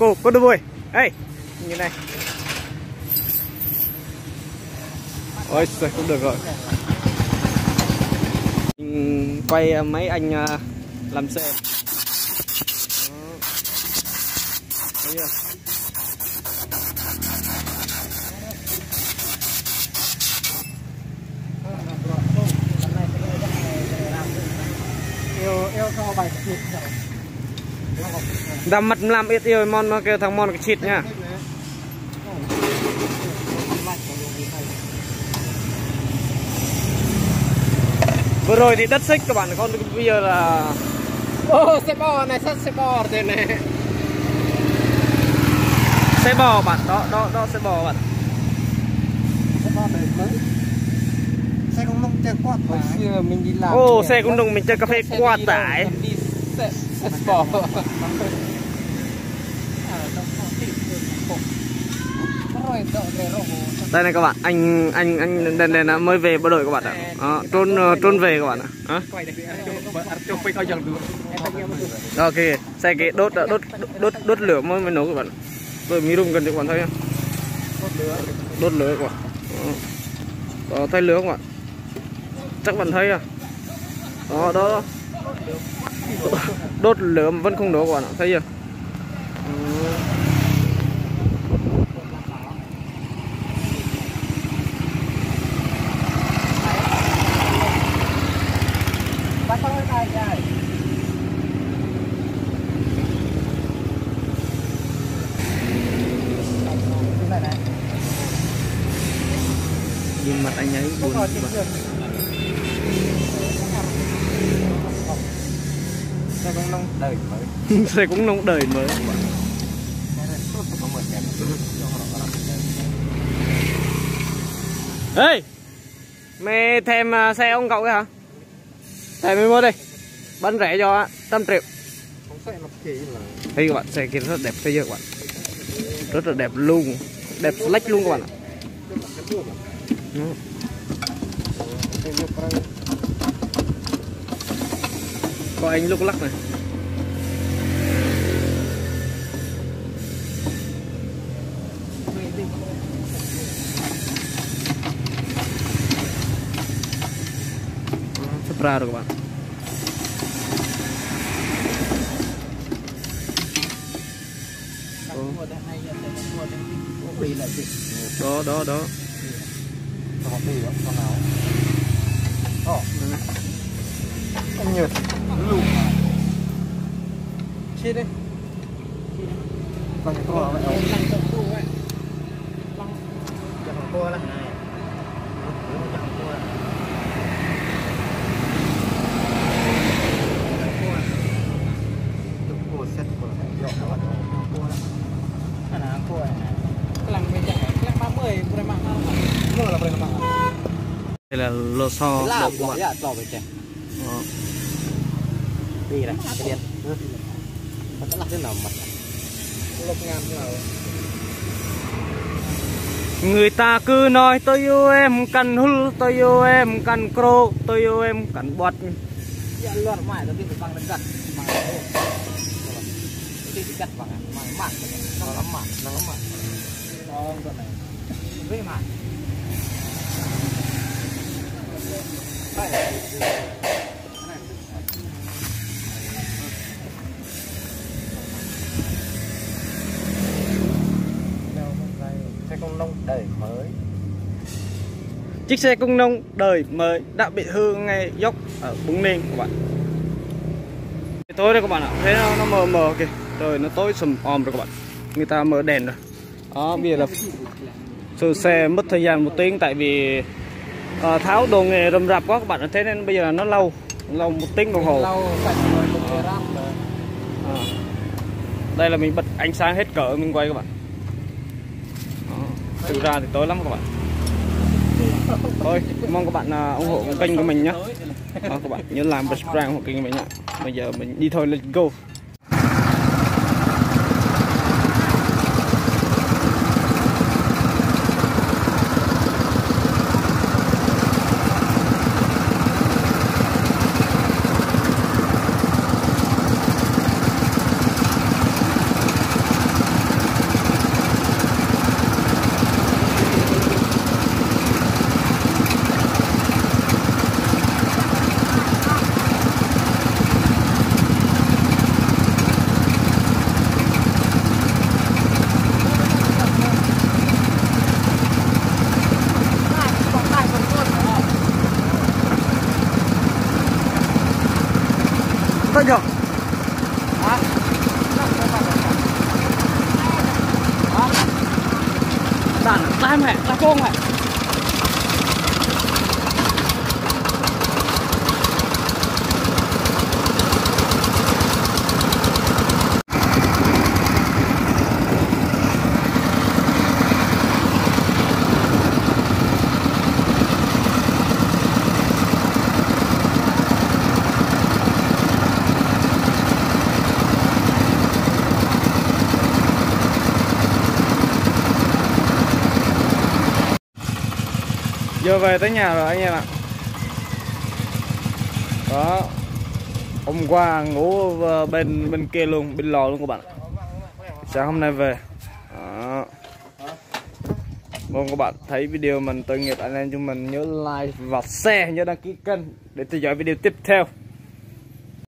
cô đưa vui. Ê, như này. Ôi trời, cũng được rồi. Quay mấy anh làm xe. Thấy chưa? Đâm mặt làm ít yêu mon nó kêu thằng mon cái chít nha. Vừa rồi thì đất xích các bạn, con bây giờ là xe bò này, xe bò thế này. xe bò bạn, đó xe bò bạn. Xe bò đời mới. Xe công nông chơi quạt tải. Xưa mình đi làm. Ô, xe công nông mình chơi cà phê quạt tải. Xe bò. Đây này các bạn, anh đây là mới về bộ đội các bạn ạ. Trôn về các bạn ạ. Ok, xe cái đốt lửa mới nấu các bạn. Rồi mi rung gần các bạn thấy không? Đốt lửa các bạn. Đó, thấy lửa các bạn. Chắc bạn thấy à? Đó. Đốt lửa mà vẫn không nổ các bạn ạ, thấy chưa? Nhìn mặt anh ấy buồn. Xe cũng nông đời mới. Xe cũng nông đời mới. Ê, mày thèm xe ông cậu ấy hả? Thèm mới mua đi, bán rẻ cho 100 triệu. Đây các bạn, xe kia rất đẹp, thấy chưa các bạn? Rất là đẹp luôn, đẹp lách luôn các bạn ạ. Có anh lúc lắc này. Sắp ra rồi các bạn. Đó. Anh nhật lùm chết đi bằng cua vậy ông lăng cua vậy lăng chẳng cua lăng này chẳng cua cua set cua dọc các bạn cua anh à cua này lăng bây giờ lăng 30 bữa mang mua là bữa mang Đây là lò xo bột các bạn. Lò vậy trẻ đi này cái điện nó sẽ lắc thế nào mặt lộc ngàn thế nào. Người ta cứ nói tôi yêu em cần hul, tôi yêu em cần cro, tôi yêu em cần bọt. Dạ luôn mãi rồi đi bằng nó gặt bằng đi gặt bằng mặn nó lắm mặn đó con này với mặn xe công nông đời mới. Chiếc xe công nông đời mới đã bị hư ngay dốc ở Búng Ninh các bạn. Tối đây các bạn ạ, thế nó mờ kìa, trời nó tối sầm om rồi các bạn. Người ta mở đèn rồi. Đó, bây giờ là sửa xe mất thời gian 1 tiếng tại vì tháo đồ nghề rầm rạp quá các bạn, thế nên bây giờ là nó lâu 1 tiếng đồng hồ. Đây là mình bật ánh sáng hết cỡ mình quay các bạn. Thực ra thì tối lắm các bạn. Thôi mong các bạn ủng hộ kênh của mình nhé. Các bạn nhớ làm subscribe ủng hộ kênh của mình nhé. Bây giờ mình đi thôi, let's go. kìa. Hả? Đàn đai mẹ, đai con mẹ. Giờ về tới nhà rồi anh em ạ. Đó. Hôm qua ngủ bên kia luôn, bên lò luôn các bạn. Sáng hôm nay về. Đó. Mong các bạn thấy video mình tội nghiệp anh em chúng mình nhớ like và share, nhớ đăng ký kênh để theo dõi video tiếp theo.